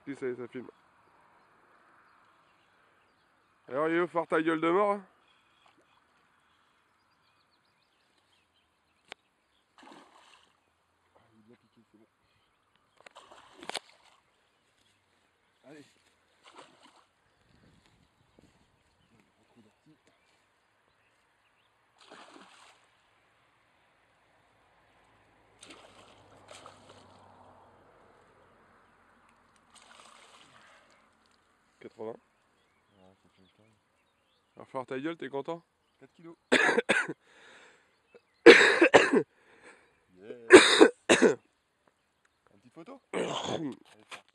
Si ça filme. Alors Yo, faire ta gueule de mort hein. Il est bien piqué, c'est bon. Allez. Un coup d'ortie. « 80. Ouais, ça fait le temps. Alors faire ta gueule, t'es content? 4 kilos. Yes. Une petite photo. Allez,